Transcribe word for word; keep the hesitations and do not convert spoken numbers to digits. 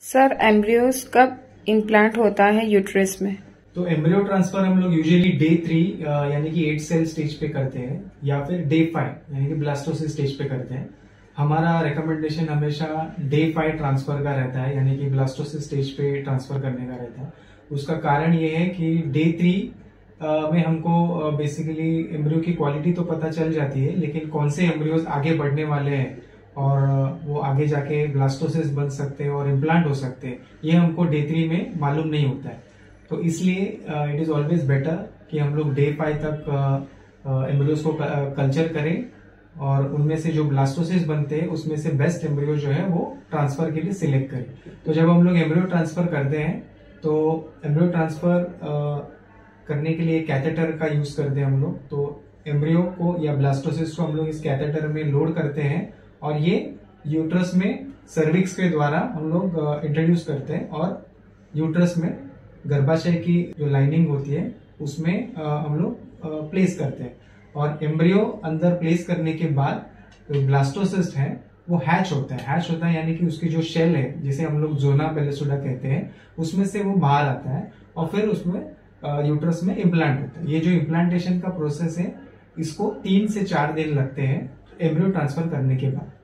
Sir embryos कब implant होता है यूट्रस में? तो एम्ब्रियो ट्रांसफर हम लोग यूजुअली डे थ्री यानी कि एट सेल स्टेज पे करते हैं या फिर डे फाइव यानी कि ब्लास्टोसिस स्टेज पे करते हैं। हमारा रिकमेंडेशन हमेशा डे फाइव ट्रांसफर का रहता है, यानी कि ब्लास्टोसिस स्टेज पे ट्रांसफर करने का रहता है। उसका कारण ये है कि डे थ्री में हमको बेसिकली एम्ब्रियो की क्वालिटी तो पता चल जाती है, लेकिन कौन से एम्ब्रियोज आगे बढ़ने वाले हैं और वो आगे जाके ब्लास्टोसिस बन सकते हैं और इम्प्लांट हो सकते हैं, ये हमको डे थ्री में मालूम नहीं होता है। तो इसलिए इट इज ऑलवेज बेटर कि हम लोग डे फाइव तक एम्ब्रियोज को कल्चर करें और उनमें से जो ब्लास्टोसिस बनते हैं उसमें से बेस्ट एम्ब्रियो जो है वो ट्रांसफर के लिए सिलेक्ट करें। तो जब हम लोग एम्ब्रियो ट्रांसफर करते हैं तो एम्ब्रियो ट्रांसफर करने के लिए कैथेटर का यूज करते हैं हम लोग। तो एम्ब्रियो को या ब्लास्टोसिस को हम लोग इस कैथेटर में लोड करते हैं और ये यूट्रस में सर्विक्स के द्वारा हम लोग इंट्रोड्यूस करते हैं और यूट्रस में गर्भाशय की जो लाइनिंग होती है उसमें हम लोग प्लेस करते हैं। और एम्ब्रियो अंदर प्लेस करने के बाद जो ब्लास्टोसिस्ट है वो हैच होता है हैच होता है यानी कि उसकी जो शेल है, जिसे हम लोग जोना पेलेसुडा कहते हैं, उसमें से वो बाहर आता है और फिर उसमें यूट्रस में इम्प्लांट होता है। ये जो इम्प्लांटेशन का प्रोसेस है इसको तीन से चार दिन लगते हैं एम्ब्रियो ट्रांसफर करने के बाद।